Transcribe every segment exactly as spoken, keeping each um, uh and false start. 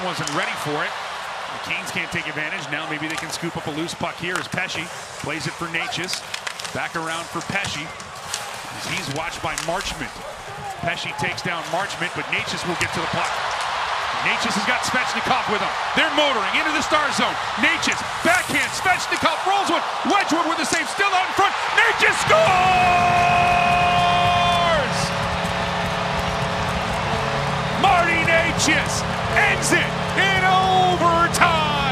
wasn't ready for it. The Canes can't take advantage. Now maybe they can scoop up a loose puck here as Pesce plays it for Necas. Back around for Pesce. He's watched by Marchment. Pesce takes down Marchment, but Necas will get to the puck. Necas has got Svechnikov with him. They're motoring into the star zone. Necas, backhand, Svechnikov rolls one. Wedgewood with the save, still out in front. Necas scores! Martin Necas ends it in overtime!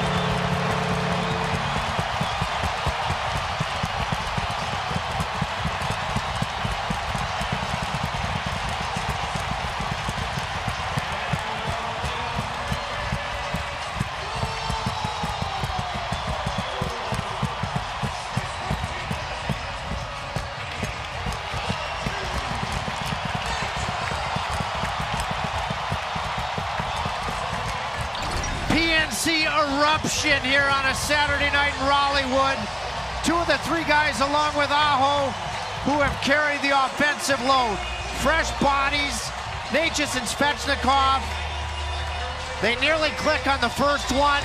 P N C eruption here on a Saturday night in Raleigh. Two of the three guys along with Aho who have carried the offensive load. Fresh bodies, Necas and Svechnikov. They nearly click on the first one.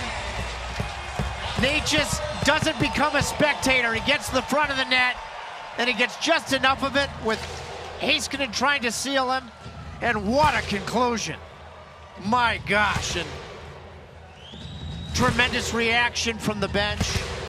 Necas doesn't become a spectator. He gets to the front of the net, and he gets just enough of it with Heiskanen trying to seal him. And what a conclusion. My gosh. And tremendous reaction from the bench.